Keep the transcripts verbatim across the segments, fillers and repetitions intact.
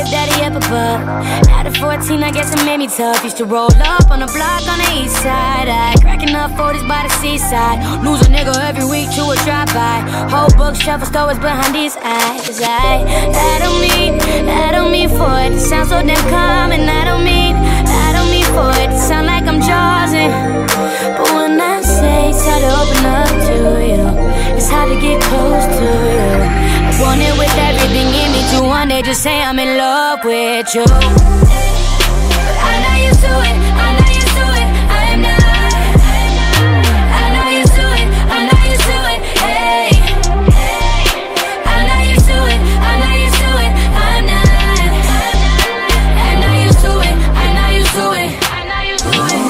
his daddy up above. At fourteen, I guess it made me tough. Used to roll up on the block on the east side. I cracking up forties by the seaside. Lose a nigga every week to a drive-by. Whole bookshelf of stores behind these eyes. I, I don't mean, I don't mean for it to sound so damn common. I don't mean, I don't mean for it to sound like I'm jazzing. But when I say it's hard to open up to you, it's hard to get close to you. I want it with everything in me to one day just say I'm in love with you. But I'm not used to it, I'm not used to it, I am not. I'm not used to it, I'm not used to it, hey. I'm not used to it, I'm not used to it, I'm not. I'm not used to it, I'm not used to it, I'm not used to it.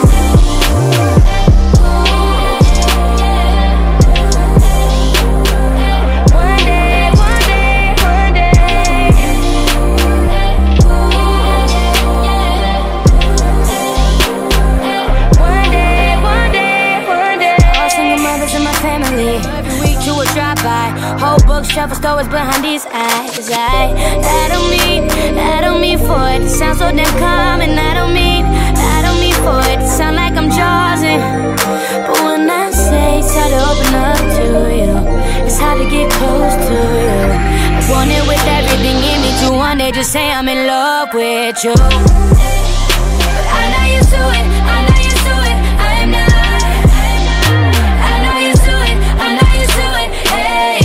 Whole bookshelf of stores behind these eyes. I, I don't mean, I don't mean for it to sound so damn common. I don't mean, I don't mean for it to sound like I'm jazzing. But when I say it's hard to open up to you, it's hard to get close to you. I want it with everything in me to one day just say I'm in love with you. But I'm not used to it, I'm not used to it, I am not. I'm not used to it, I'm not used to it, hey.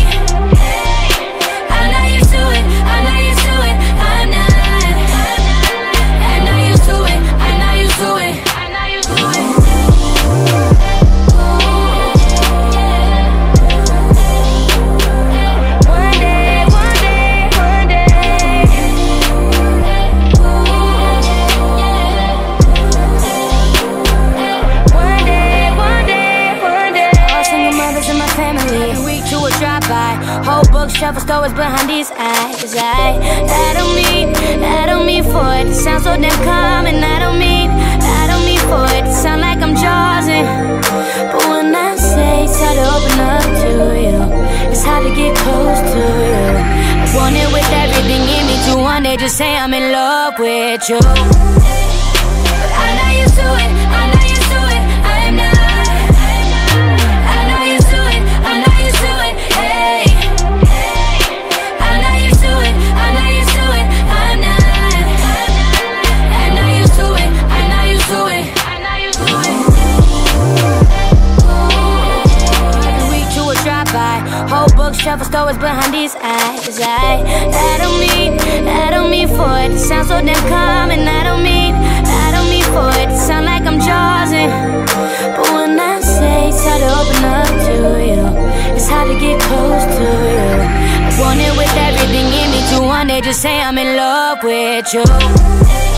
Whole bookshelf of stores behind these eyes. I, I don't mean, I don't mean for it to sound so damn common. I don't mean, I don't mean for it to sound like I'm jazzing. But when I say it's hard to open up to you, it's hard to get close to you. I want it with everything in me to one day just say I'm in love with you. But I'm not used to it, I'm not used to it, I am not. I'm not used to it, I'm not used to it, hey. Whole bookshelf of stores behind these eyes. I, I don't mean, I don't mean for it to sound so damn common. I don't mean, I don't mean for it to sound like I'm jazzing. But when I say it's hard to open up to you, it's hard to get close to you. I want it with everything in me to one day just say I'm in love with you.